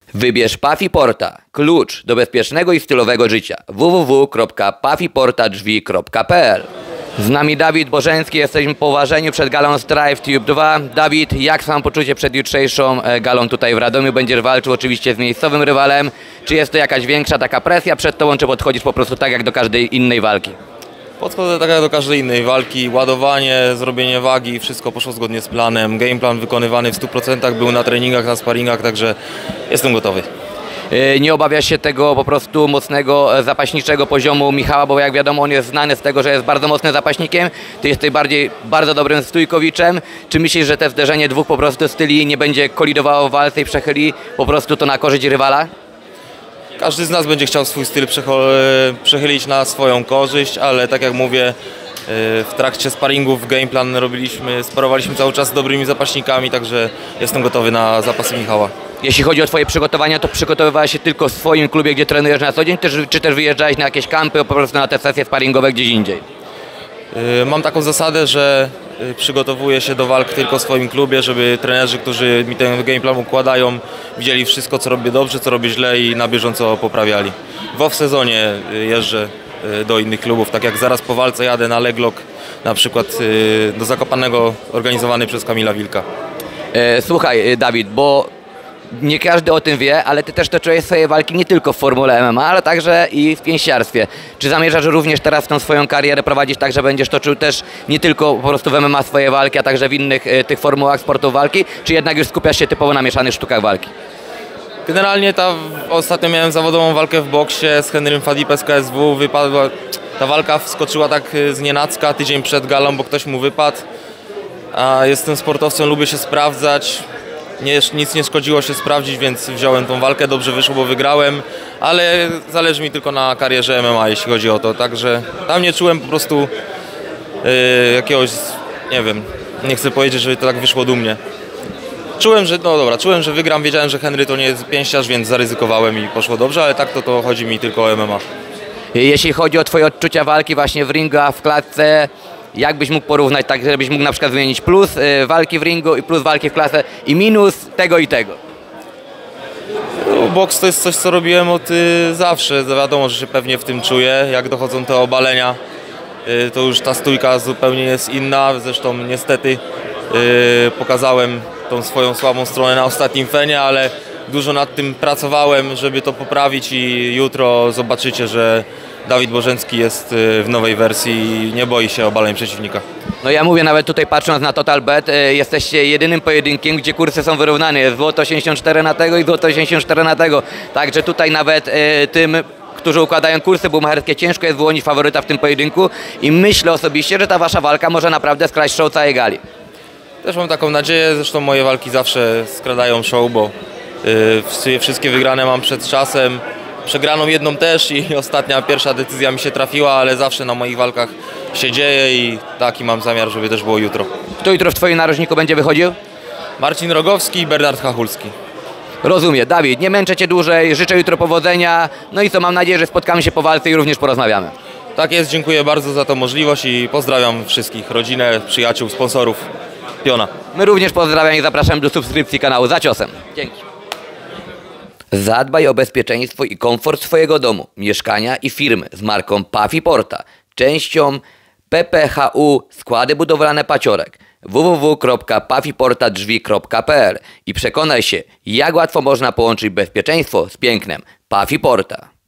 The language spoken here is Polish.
Wybierz Puffy Porta, klucz do bezpiecznego i stylowego życia. www.puffyportadrzwi.pl. Z nami Dawid Bożeński, jesteśmy po ważeniu przed galą Strive Tube 2. Dawid, jak samopoczucie przed jutrzejszą galą tutaj w Radomiu? Będziesz walczył oczywiście z miejscowym rywalem. Czy jest to jakaś większa taka presja przed tobą, czy podchodzisz po prostu tak jak do każdej innej walki? Podchodzę tak jak do każdej innej walki, ładowanie, zrobienie wagi, wszystko poszło zgodnie z planem. Gameplan wykonywany w 100%, był na treningach, na sparingach, także jestem gotowy. Nie obawiasz się tego po prostu mocnego zapaśniczego poziomu Michała, bo jak wiadomo on jest znany z tego, że jest bardzo mocnym zapaśnikiem, ty jesteś bardzo dobrym stójkowiczem. Czy myślisz, że te zderzenie dwóch po prostu styli nie będzie kolidowało w walce i przechyli po prostu to na korzyść rywala? Każdy z nas będzie chciał swój styl przechylić na swoją korzyść, ale tak jak mówię, w trakcie sparingów gameplan sparowaliśmy cały czas z dobrymi zapaśnikami, także jestem gotowy na zapasy Michała. Jeśli chodzi o twoje przygotowania, to przygotowywałeś się tylko w swoim klubie, gdzie trenujesz na co dzień, czy też wyjeżdżałeś na jakieś kampy, po prostu na te sesje sparingowe gdzieś indziej? Mam taką zasadę, że przygotowuję się do walk tylko w swoim klubie, żeby trenerzy, którzy mi ten gameplan układają, widzieli wszystko, co robię dobrze, co robię źle i na bieżąco poprawiali. W off-sezonie jeżdżę do innych klubów, tak jak zaraz po walce jadę na Leglock, na przykład do Zakopanego, organizowany przez Kamila Wilka. Słuchaj Dawid, bo nie każdy o tym wie, ale ty też toczyłeś swoje walki nie tylko w formule MMA, ale także i w pięściarstwie. Czy zamierzasz również teraz tą swoją karierę prowadzić tak, że będziesz toczył też nie tylko po prostu w MMA swoje walki, a także w innych tych formułach sportu walki, czy jednak już skupiasz się typowo na mieszanych sztukach walki? Generalnie ostatnio miałem zawodową walkę w boksie z Henrym Fadipem z KSW, ta walka wskoczyła tak znienacka tydzień przed galą, bo ktoś mu wypadł, a jestem sportowcem, lubię się sprawdzać. Nic nie szkodziło się sprawdzić, więc wziąłem tą walkę, dobrze wyszło, bo wygrałem, ale zależy mi tylko na karierze MMA, jeśli chodzi o to, także tam nie czułem po prostu jakiegoś, nie wiem, nie chcę powiedzieć, że to tak wyszło dumnie. Czułem, że wygram, wiedziałem, że Henry to nie jest pięściarz, więc zaryzykowałem i poszło dobrze, ale tak to chodzi mi tylko o MMA. Jeśli chodzi o twoje odczucia walki właśnie w ringu, a w klatce, jak byś mógł porównać, tak żebyś mógł na przykład wymienić plus walki w ringu i plus walki w klatce i minus tego i tego? Boks to jest coś, co robiłem od zawsze. Wiadomo, że się pewnie w tym czuję. Jak dochodzą te obalenia, to już ta stójka zupełnie jest inna. Zresztą niestety pokazałem tą swoją słabą stronę na ostatnim fenie, ale dużo nad tym pracowałem, żeby to poprawić i jutro zobaczycie, że Dawid Bożeński jest w nowej wersji i nie boi się obaleń przeciwnika. No ja mówię, nawet tutaj patrząc na TotalBet, jesteście jedynym pojedynkiem, gdzie kursy są wyrównane. Jest złoto 84 na tego i złoto 84 na tego. Także tutaj nawet tym, którzy układają kursy boomerskie, ciężko jest wyłonić faworyta w tym pojedynku i myślę osobiście, że ta wasza walka może naprawdę skraść show całej gali. Też mam taką nadzieję, zresztą moje walki zawsze skradają show, bo wszystkie wygrane mam przed czasem. Przegraną jedną też i ostatnia, pierwsza decyzja mi się trafiła, ale zawsze na moich walkach się dzieje i taki mam zamiar, żeby też było jutro. Kto jutro w twoim narożniku będzie wychodził? Marcin Rogowski i Bernard Hachulski. Rozumiem. Dawid, nie męczę cię dłużej, życzę jutro powodzenia, no i co, mam nadzieję, że spotkamy się po walce i również porozmawiamy. Tak jest, dziękuję bardzo za tą możliwość i pozdrawiam wszystkich, rodzinę, przyjaciół, sponsorów Piona. My również pozdrawiam i zapraszam do subskrypcji kanału Za Ciosem. Dzięki. Zadbaj o bezpieczeństwo i komfort swojego domu, mieszkania i firmy z marką Puffy Porta, częścią PPHU Składy Budowlane Paciorek, www.puffyportadrzwi.pl i przekonaj się, jak łatwo można połączyć bezpieczeństwo z pięknem. Puffy Porta.